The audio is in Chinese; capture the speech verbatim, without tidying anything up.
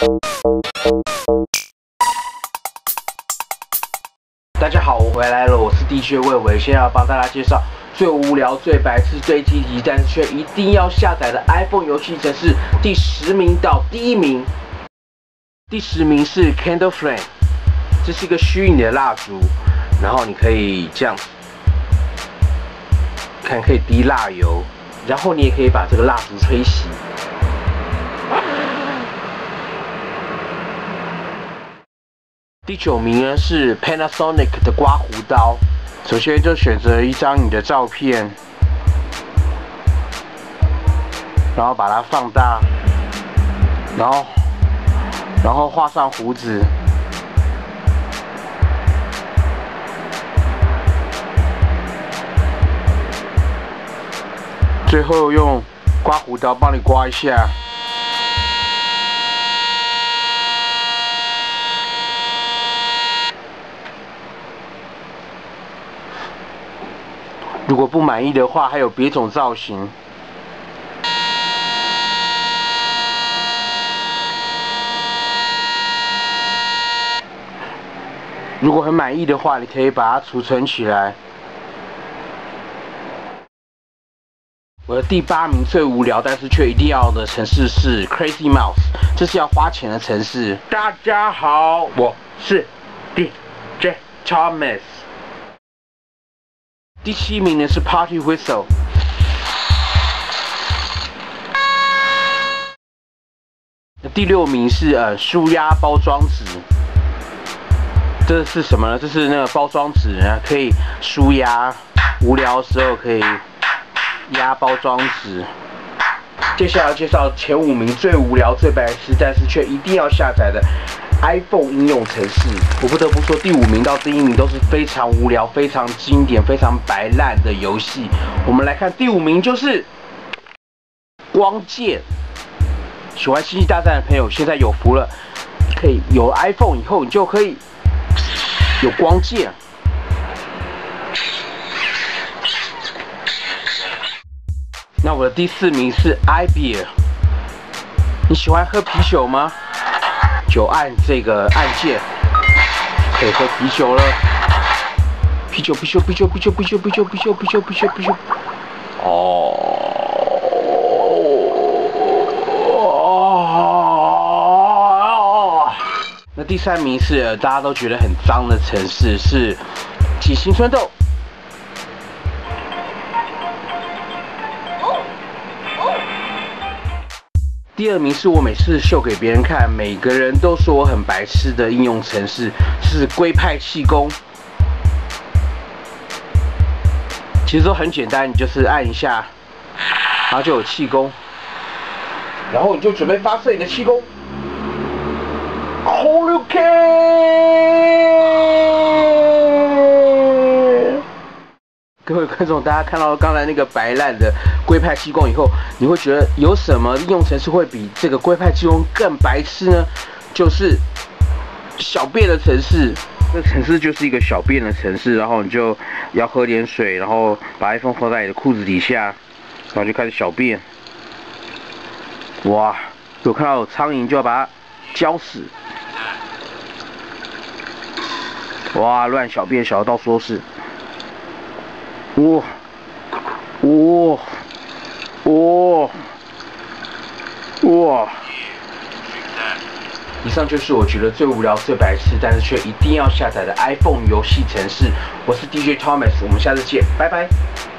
大家好，我回来了，我是 D J 魏伟，现在要帮大家介绍最无聊、最白痴、最积极，但是却一定要下载的 iPhone 游戏程式第十名到第一名。第十名是 Candle Flame， 这是一个虚拟的蜡烛，然后你可以这样子，看可以滴蜡油，然后你也可以把这个蜡烛吹熄。 第九名呢是 Panasonic 的刮胡刀。首先就选择一张你的照片，然后把它放大，然后然后画上胡子，最后用刮胡刀帮你刮一下。 如果不满意的话，还有别种造型。如果很满意的话，你可以把它储存起来。我的第八名最无聊，但是却一定要的城市是 Crazy Mouse， 这是要花钱的城市。大家好，我是 D J Thomas。 第七名呢是 Party Whistle， 第六名是呃舒压包装纸，这是什么呢？这是那个包装纸呢，可以舒压，无聊的时候可以压包装纸。接下来要介绍前五名最无聊、最白痴，但是却一定要下载的 iPhone 应用程式。我不得不说，第五名到第一名都是非常无聊、非常经典、非常白烂的游戏。我们来看第五名，就是光剑。喜欢星际大战的朋友，现在有福了，可以有 iPhone 以后，你就可以有光剑。那我的第四名是 iBeer。你喜欢喝啤酒吗？ 就按这个按键，可以喝啤酒了。啤酒，啤酒，啤酒，啤酒，啤酒，啤酒，啤酒，啤酒，啤酒，啤酒。哦。那第三名是大家都觉得很脏的城市，是几星春豆。 第二名是我每次秀给别人看，每个人都说我很白痴的应用程式，是龟派气功。其实都很简单，你就是按一下，然后就有气功，然后你就准备发射你的气功。Holy can！ 各位观众，大家看到刚才那个白烂的龟派气功以后，你会觉得有什么应用程式会比这个龟派气功更白痴呢？就是小便的程式。这个程式就是一个小便的程式，然后你就要喝点水，然后把 iPhone 放在你的裤子底下，然后就开始小便。哇！有看到有苍蝇就要把它浇死。哇！乱小便小的到处都是。 哇！哇！哇！哇！以上就是我觉得最无聊、最白痴，但是却一定要下载的 iPhone 游戏程式。我是 D J Thomas， 我们下次见，拜拜。